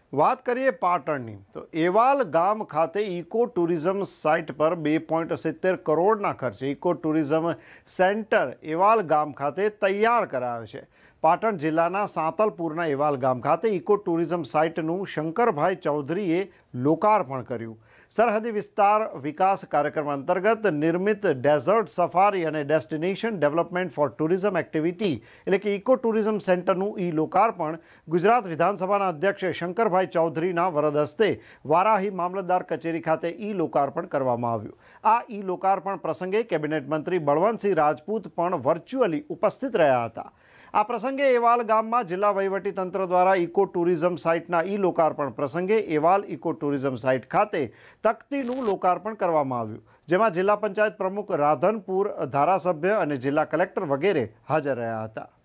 વાત કરીએ પાટણની તો એવાલ ગામ ખાતે ઇકો ટુરિઝમ સાઇટ પર 2.70 કરોડના ખર્ચે ઇકો ટુરિઝમ સેન્ટર એવાલ ગામ ખાતે તૈયાર કરાયો છે। પાટણ જિલ્લાના સાંતલપુરના એવાલ ગામ ખાતે ઇકો ટુરિઝમ સાઇટનું શંકરભાઈ ચૌધરીએ લોકાર્પણ કર્યું। સરહદી વિસ્તાર વિકાસ કાર્યક્રમ અંતર્ગત નિર્મિત ડેઝર્ટ સફારી અને destination development for tourism activity એટલે કે ઇકો ટુરિઝમ સેન્ટરનું લોકાર્પણ ગુજરાત વિધાનસભાના અધ્યક્ષ શંકરભાઈ ચૌધરીના વરદ હસ્તે વારાહી મામલતદાર કચેરી ખાતે લોકાર્પણ કરવામાં આવ્યું। આ લોકાર્પણ પ્રસંગે કેબિનેટ મંત્રી બળવંતસિંહ રાજપૂત પણ વર્ચ્યુઅલી ઉપસ્થિત રહ્યા હતા। આ પ્રસંગે એવાલ ગામમાં જિલ્લા વહીવટી તંત્ર દ્વારા ઇકો ટુરિઝમ સાઇટના લોકાર્પણ પ્રસંગે એવાલ ઇકો ટુરિઝમ સાઇટ ખાતે તકતીનું લોકાર્પણ કરવામાં આવ્યું, જેમાં જિલ્લા પંચાયત પ્રમુખ રાધનપુર ધારાસભ્ય અને જિલ્લા કલેક્ટર વગેરે હાજર રહ્યા હતા।